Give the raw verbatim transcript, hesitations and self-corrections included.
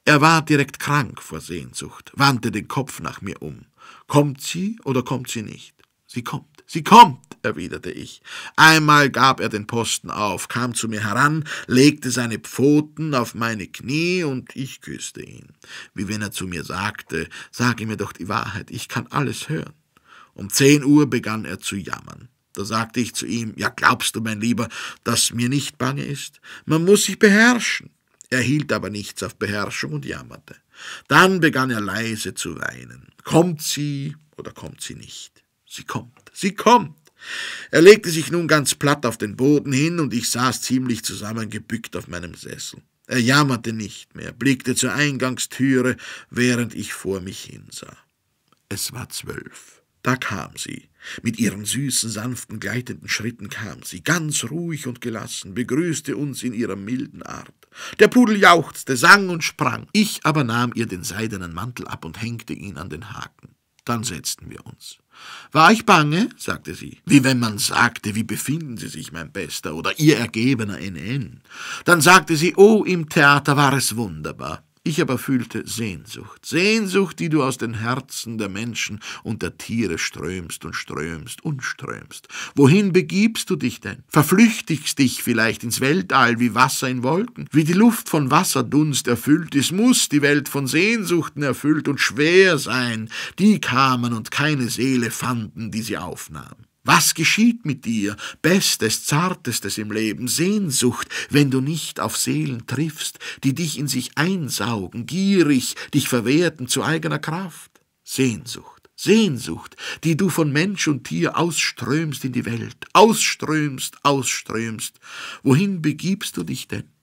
Er war direkt krank vor Sehnsucht, wandte den Kopf nach mir um. »Kommt sie oder kommt sie nicht?« »Sie kommt, sie kommt«, erwiderte ich. Einmal gab er den Posten auf, kam zu mir heran, legte seine Pfoten auf meine Knie und ich küsste ihn, wie wenn er zu mir sagte, »Sage mir doch die Wahrheit, ich kann alles hören.« Um zehn Uhr begann er zu jammern. Da sagte ich zu ihm, »Ja, glaubst du, mein Lieber, dass mir nicht bange ist? Man muss sich beherrschen.« Er hielt aber nichts auf Beherrschung und jammerte. Dann begann er leise zu weinen. »Kommt sie oder kommt sie nicht?« »Sie kommt, sie kommt!« Er legte sich nun ganz platt auf den Boden hin, und ich saß ziemlich zusammengebückt auf meinem Sessel. Er jammerte nicht mehr, blickte zur Eingangstüre, während ich vor mich hinsah. Es war zwölf. Da kam sie. Mit ihren süßen, sanften, gleitenden Schritten kam sie, ganz ruhig und gelassen, begrüßte uns in ihrer milden Art. Der Pudel jauchzte, sang und sprang. Ich aber nahm ihr den seidenen Mantel ab und hängte ihn an den Haken. Dann setzten wir uns. »War ich bange?« sagte sie, wie wenn man sagte, »Wie befinden Sie sich, mein Bester?« oder »Ihr ergebener N N« Dann sagte sie, »Oh, im Theater war es wunderbar.« Ich aber fühlte Sehnsucht, Sehnsucht, die du aus den Herzen der Menschen und der Tiere strömst und strömst und strömst. Wohin begibst du dich denn? Verflüchtigst dich vielleicht ins Weltall wie Wasser in Wolken? Wie die Luft von Wasserdunst erfüllt ist, muß die Welt von Sehnsuchten erfüllt und schwer sein. Die kamen und keine Seele fanden, die sie aufnahm. Was geschieht mit dir, Bestes, Zartestes im Leben, Sehnsucht, wenn du nicht auf Seelen triffst, die dich in sich einsaugen, gierig dich verwerten zu eigener Kraft? Sehnsucht, Sehnsucht, die du von Mensch und Tier ausströmst in die Welt, ausströmst, ausströmst. Wohin begibst du dich denn?